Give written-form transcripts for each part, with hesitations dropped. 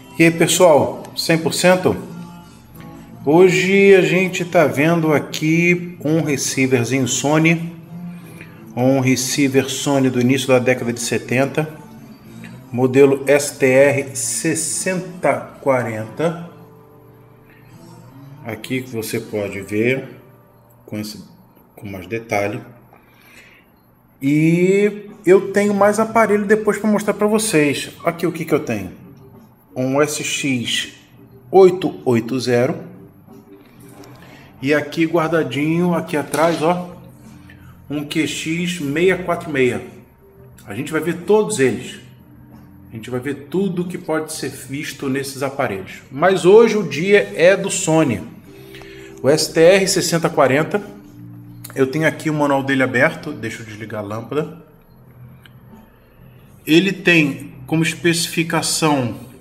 E aí pessoal, 100%? Hoje a gente está vendo aqui um receiverzinho Sony, um receiver Sony do início da década de 70, modelo STR 6040. Aqui que você pode ver com mais detalhe. E eu tenho mais aparelho depois para mostrar para vocês. Aqui o que eu tenho? Um SX880 e aqui guardadinho aqui atrás, ó, um QX646. A gente vai ver todos eles. A gente vai ver tudo que pode ser visto nesses aparelhos. Mas hoje o dia é do Sony. O STR 6040. Eu tenho aqui o manual dele aberto. Deixa eu desligar a lâmpada. Ele tem como especificação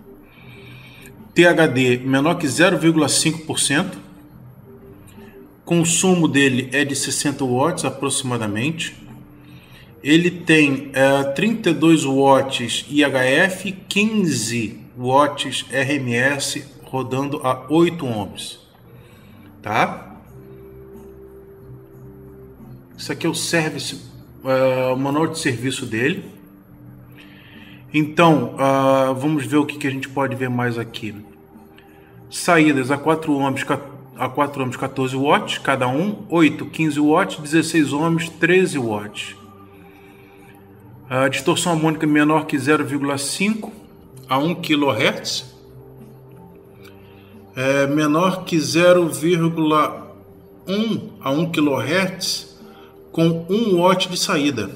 THD menor que 0,5%. Consumo dele é de 60 watts aproximadamente. Ele tem 32 watts IHF, 15 watts RMS, rodando a 8 ohms. Tá? Isso aqui é o o manual de serviço dele. Então, vamos ver o que a gente pode ver mais aqui. Saídas a 4 ohms, 14 watts cada um, 8, 15 watts, 16 ohms, 13 watts. A distorção harmônica menor que 0,5 a 1 kHz. Menor que 0,1 a 1 kHz com 1 watt de saída.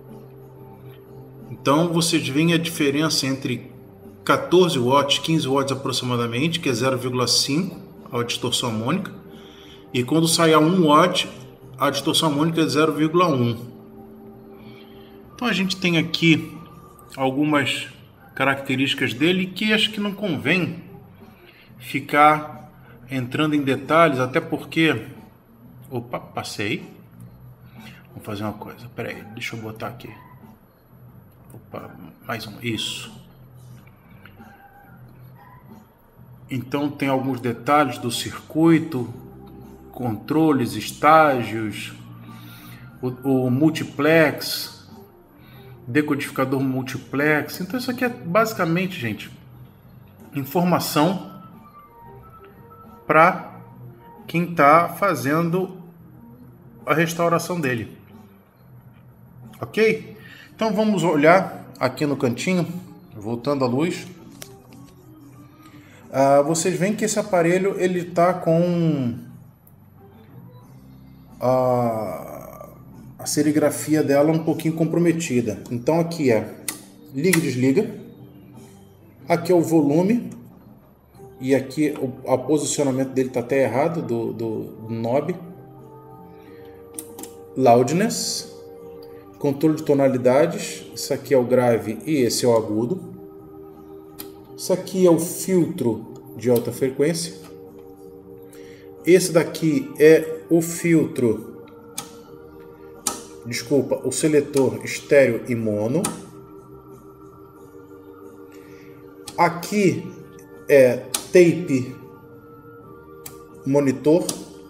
Então vocês veem a diferença entre 14 watts, 15 watts aproximadamente, que é 0,5 a distorção harmônica, e quando sai a 1 watt, a distorção harmônica é 0,1. Então a gente tem aqui algumas características dele que acho que não convém ficar entrando em detalhes, até porque... Opa, passei. Vamos fazer uma coisa, peraí, deixa eu botar aqui. Opa, mais um, isso. Então tem alguns detalhes do circuito, controles, estágios, o multiplex, decodificador multiplex. Então isso aqui é basicamente, gente, informação para quem está fazendo a restauração dele. Ok? Então vamos olhar aqui no cantinho, voltando à luz. Vocês veem que esse aparelho ele está com a serigrafia dela um pouquinho comprometida. Então aqui é liga e desliga. Aqui é o volume. E aqui o posicionamento dele está até errado do knob. Loudness. Controle de tonalidades. Isso aqui é o grave e esse é o agudo. Isso aqui é o filtro de alta frequência. Esse daqui é o filtro, desculpa, o seletor estéreo e mono. Aqui é tape monitor.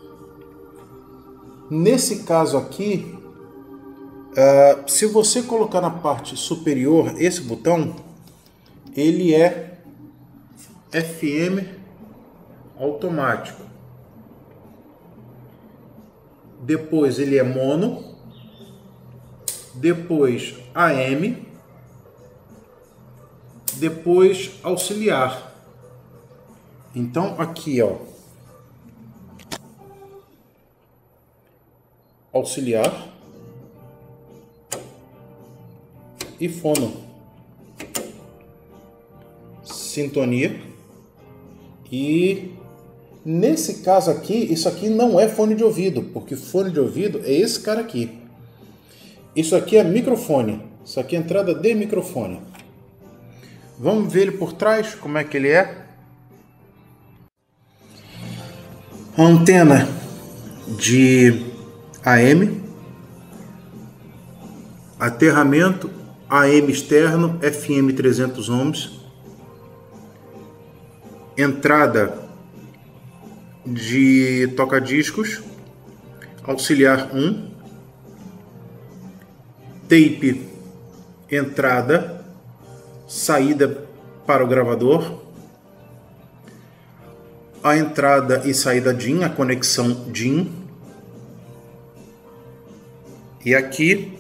Nesse caso aqui, se você colocar na parte superior esse botão, ele é FM automático. Depois ele é mono. Depois AM. Depois auxiliar. Então aqui, ó, auxiliar e fono. Sintonia. E nesse caso aqui, isso aqui não é fone de ouvido, porque fone de ouvido é esse cara aqui. Isso aqui é microfone. Isso aqui é entrada de microfone. Vamos ver ele por trás, como é que ele é. Uma antena de AM, aterramento AM externo, FM 300 ohms. entrada de toca-discos, auxiliar 1, tape, entrada, saída para o gravador, a entrada e saída DIN, a conexão DIN, e aqui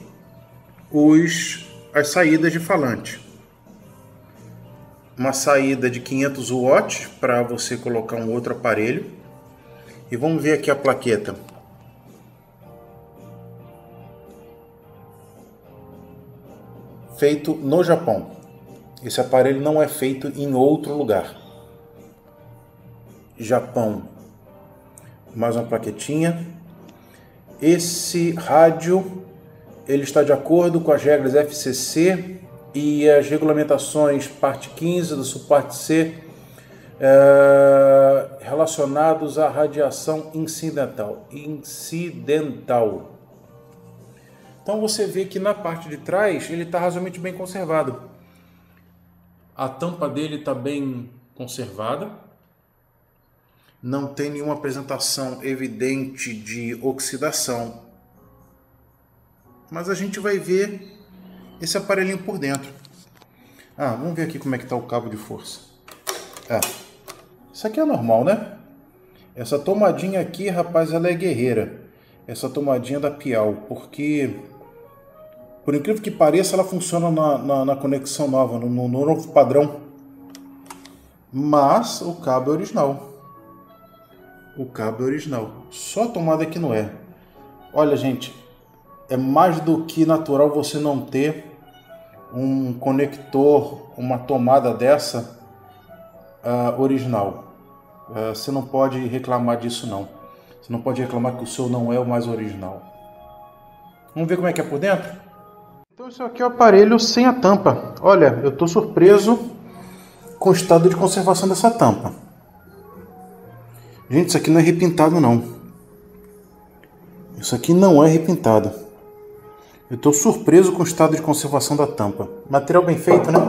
as saídas de falante. Uma saída de 500 watts para você colocar um outro aparelho. E vamos ver aqui a plaqueta. Feito no Japão. Esse aparelho não é feito em outro lugar. Japão. Mais uma plaquetinha. Esse rádio, ele está de acordo com as regras FCC e as regulamentações parte 15 do subparte C, relacionados à radiação incidental. Então você vê que na parte de trás ele está razoavelmente bem conservado. A tampa dele está bem conservada. Não tem nenhuma apresentação evidente de oxidação. Mas a gente vai ver esse aparelhinho por dentro. Vamos ver aqui como é que está o cabo de força. Isso aqui é normal, né? Essa tomadinha aqui, rapaz, ela é guerreira. Essa tomadinha da Piau, porque, por incrível que pareça, ela funciona na conexão nova, no novo padrão. Mas o cabo é original. O cabo é original. Só a tomada que não é. Olha, gente, é mais do que natural você não ter um conector, uma tomada dessa original. Você não pode reclamar disso, não. Você não pode reclamar que o seu não é o mais original. Vamos ver como é que é por dentro? Então esse aqui é o aparelho sem a tampa. Olha, eu estou surpreso com o estado de conservação dessa tampa. Gente, isso aqui não é repintado, não. Isso aqui não é repintado. Eu estou surpreso com o estado de conservação da tampa. Material bem feito, né?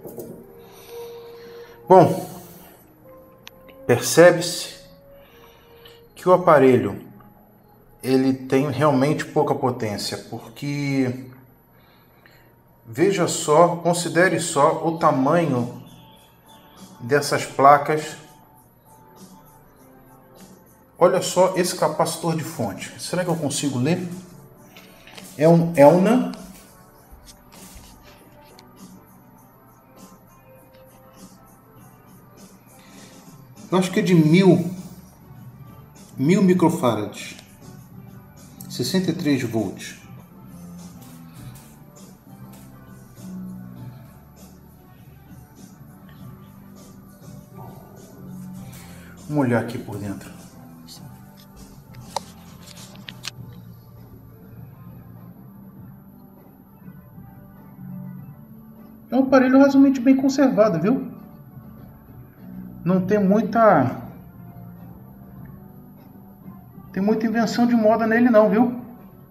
Bom, percebe-se que o aparelho ele tem realmente pouca potência, porque veja só, considere só o tamanho dessas placas. Olha só esse capacitor de fonte. Será que eu consigo ler? É um Elna. Eu acho que é de 1000 microfarads. 63 volts. Vamos olhar aqui por dentro. É um aparelho razoavelmente bem conservado, viu? Não tem muita invenção de moda nele não, viu?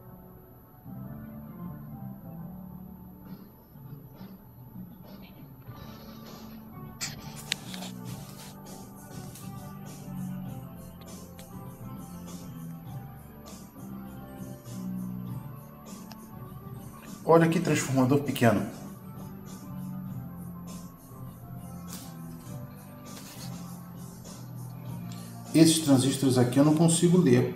Olha que transformador pequeno. Esses transistores aqui eu não consigo ler.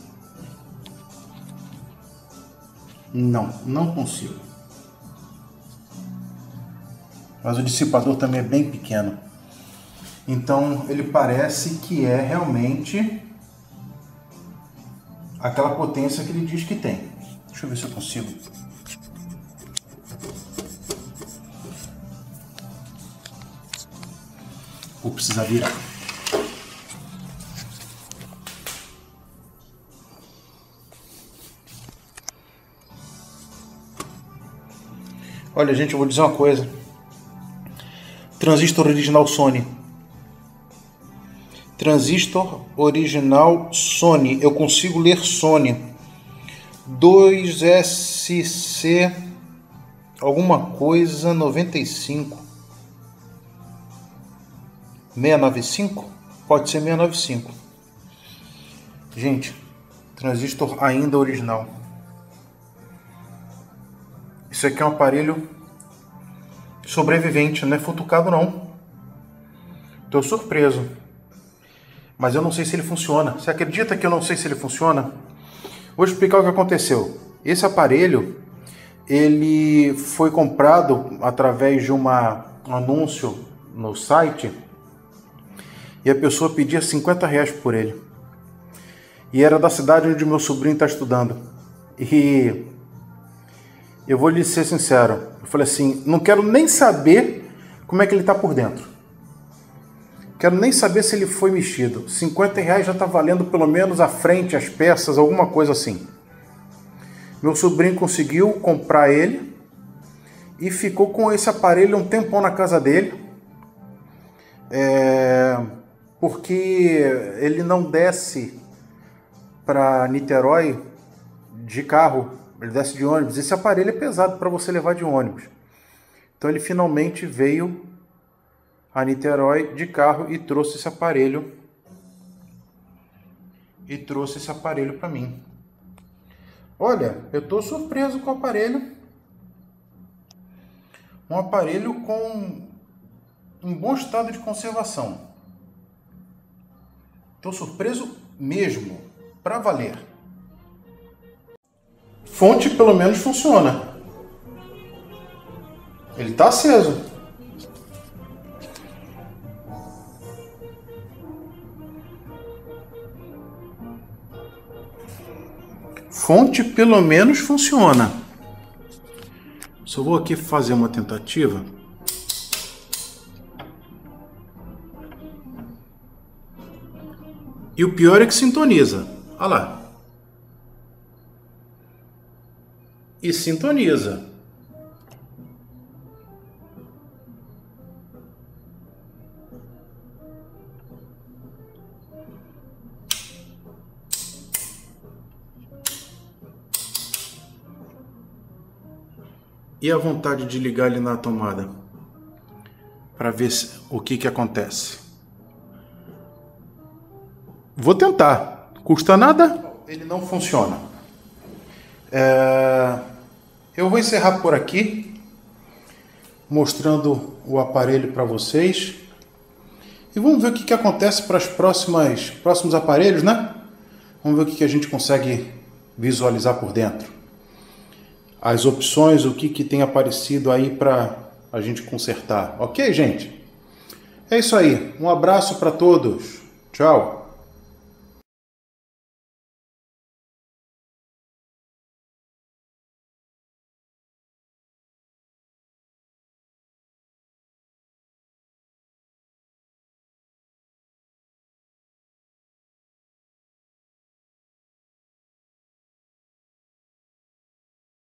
Não consigo. Mas o dissipador também é bem pequeno. Então ele parece que é realmente aquela potência que ele diz que tem. Deixa eu ver se eu consigo. Vou precisar virar. Olha, gente, eu vou dizer uma coisa. Transistor original Sony. Transistor original Sony. Eu consigo ler Sony. 2SC alguma coisa 95. 695? Pode ser 695. Gente, transistor ainda original. Isso aqui é um aparelho sobrevivente, não é futucado não. Tô surpreso. Mas eu não sei se ele funciona. Você acredita que eu não sei se ele funciona? Vou explicar o que aconteceu. Esse aparelho, ele foi comprado através de um anúncio no site e a pessoa pedia R$50 por ele. E era da cidade onde meu sobrinho está estudando. E eu vou lhe ser sincero, eu falei assim, não quero nem saber como é que ele está por dentro. Quero nem saber se ele foi mexido. R$50 já está valendo pelo menos a frente, as peças, alguma coisa assim. Meu sobrinho conseguiu comprar ele e ficou com esse aparelho um tempão na casa dele. Porque ele não desce para Niterói de carro, ele desce de ônibus. Esse aparelho é pesado para você levar de ônibus. Então ele finalmente veio a Niterói de carro e trouxe esse aparelho. Para mim. Olha, eu estou surpreso com o aparelho. Um aparelho com um bom estado de conservação. Estou surpreso mesmo, para valer. Fonte pelo menos funciona. Ele está aceso. Fonte pelo menos funciona. Só vou aqui fazer uma tentativa. E o pior é que sintoniza. Olha lá. E sintoniza. E a vontade de ligar ele na tomada para ver o que acontece. Vou tentar. Custa nada? Ele não funciona. Eu vou encerrar por aqui, mostrando o aparelho para vocês. E vamos ver o que acontece para os próximos aparelhos, né? Vamos ver o que a gente consegue visualizar por dentro. As opções, o que tem aparecido aí para a gente consertar. Ok, gente? É isso aí. Um abraço para todos. Tchau.